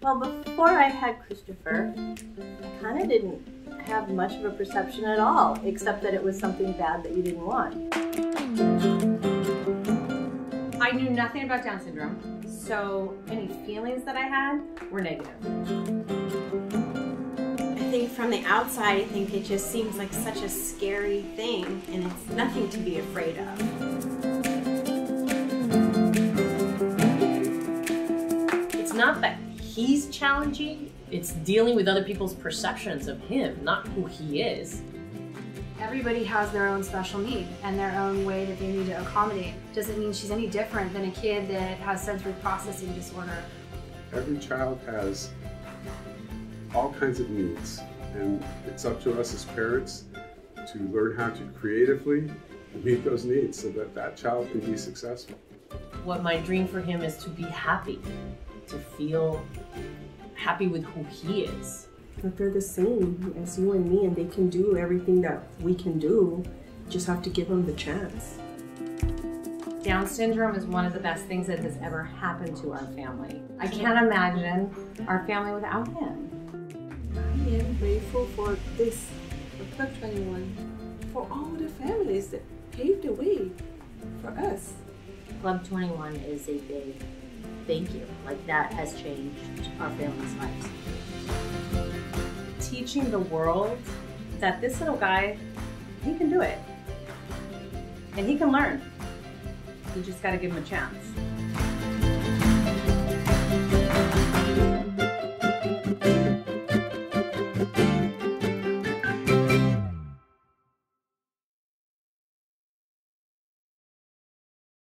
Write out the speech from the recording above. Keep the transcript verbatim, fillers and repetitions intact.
Well, before I had Christopher, I kind of didn't have much of a perception at all, except that it was something bad that you didn't want. I knew nothing about Down syndrome, so any feelings that I had were negative. I think from the outside, I think it just seems like such a scary thing, and it's nothing to be afraid of. It's not that he's challenging, it's dealing with other people's perceptions of him, not who he is. Everybody has their own special need and their own way that they need to accommodate. Doesn't mean she's any different than a kid that has sensory processing disorder. Every child has all kinds of needs, and it's up to us as parents to learn how to creatively meet those needs so that that child can be successful. What my dream for him is to be happy, to feel happy with who he is. But they're the same as you and me, and they can do everything that we can do. Just have to give them the chance. Down syndrome is one of the best things that has ever happened to our family. I can't imagine our family without him. I am grateful for this, for Club twenty-one, for all the families that paved the way for us. Club twenty-one is a big thank you. Like, that has changed our family's lives. Teaching the world that this little guy, he can do it. And he can learn. You just got to give him a chance.